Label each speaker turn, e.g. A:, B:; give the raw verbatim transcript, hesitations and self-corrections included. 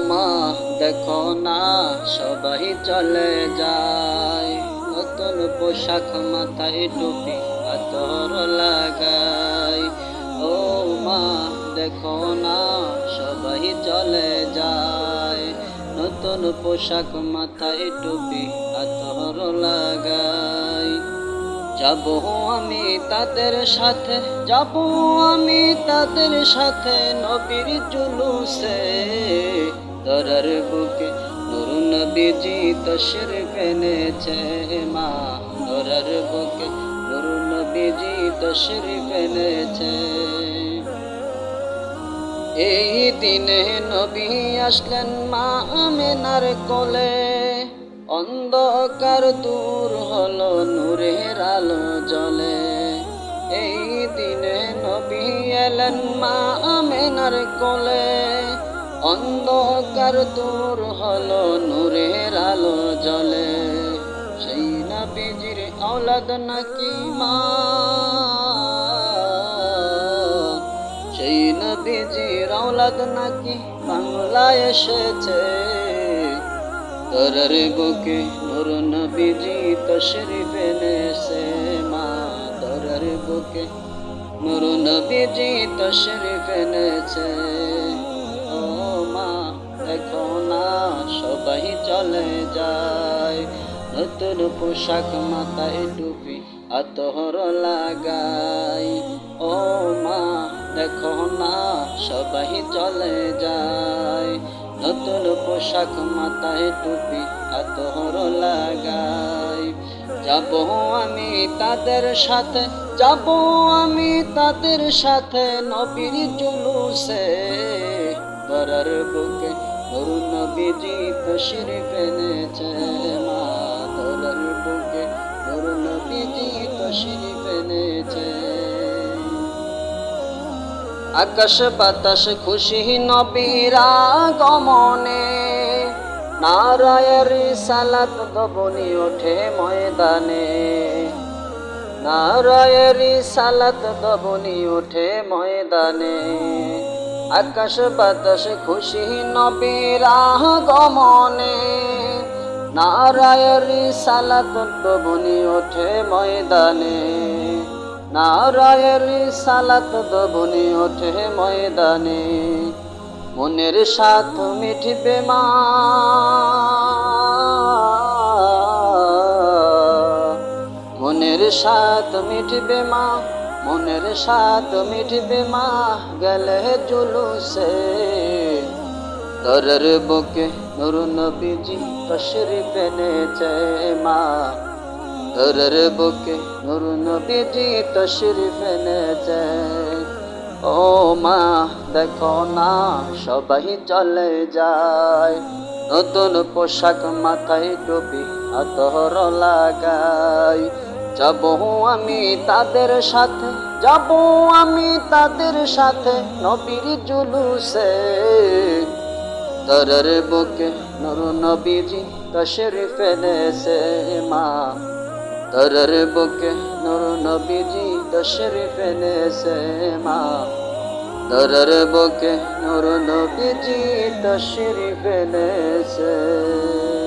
A: মা দেখো না সবাই চলে যায়, নতুন পোশাক মাথায় টুপি আতর লাগায়। ও মা দেখো না সবাই চলে যায়, নতুন পোশাক মাথায় টুপি আতর লাগায়। যাব আমি তাদের সাথে, যাব আমি তাদের সাথে নবীর জুলুসে, দরার বুকে নূর নবীজি তশরিফ এনেছে মা, দরার বুকে নূর নবীজি তশরিফ এনেছে। এই দিনে নবী আসলেন মা আমেনার কোলে, অন্ধকার দূর হলো নূরের আলো জ্বলে। এই দিনে নবী এলেন মা আমেনার কোলে, অন্ধকার দূর হলো নূরের আলো জ্বলে। সেই নবীজির আওলাদ নাকি মা, সেই নবীজির আওলাদ নাকি বাংলায় এসেছে, দরার বুকে নূর নবীজি তশরিফ এনেছে মা, দরার বুকে নূর নবীজি তশরিফ এনেছে। ও মা দেখো না সবাই চলে যায়, নতুন পোশাক মাথায় টুপি আতর লাগায়। ও মা দেখো না সবাই চলে যায়, নতুন পোশাক মাথায় টুপি আতর লাগাই। যাব আমি তাদের সাথে, যাব আমি তাদের সাথে নবীর জুলুসে, দরার বুকে নূর নবীজি তশরিফ এনেছে মা, দরার বুকে নূর নবীজি তশরিফ এনেছে। আকাশ বাতাস খুশি নবীর আগমনে, নারায়ের রিসালাত ধ্বনি ওঠে ময়দানে, নারায়ের রিসালাত ধ্বনি ওঠে ময়দানে। আকাশ বাতাস খুশি নবীর আগমনে, নারায়ের রিসালাত ধ্বনি ওঠে ময়দানে, নারায়ের রিসালাত ধ্বনি ওঠে ময়দানে। মনের সাথ মিটবে মা, মনের সাথ মিটবে মা, মনের সাথ মিটবে মা গেলে জুলুসে, দরার বুকে নূর নবীজি তশরিফ এনেছে মা, দরার বুকে নূর নবীজি তশরিফ এনেছে। ও মা দেখো না সবাই চলে যায়, নতুন পোশাক মাথায় টুপি আতর লাগাই। যাব আমি তাদের সাথে, যাব আমি তাদের সাথে নবীর জুলুসে, দরার বুকে নূর নবীজি তশরিফ এনেছে মা, দরার বুকে নূর নবীজি তশরিফ এনেছে মা, দরার বুকে নূর নবীজি তশরিফ এনেছে।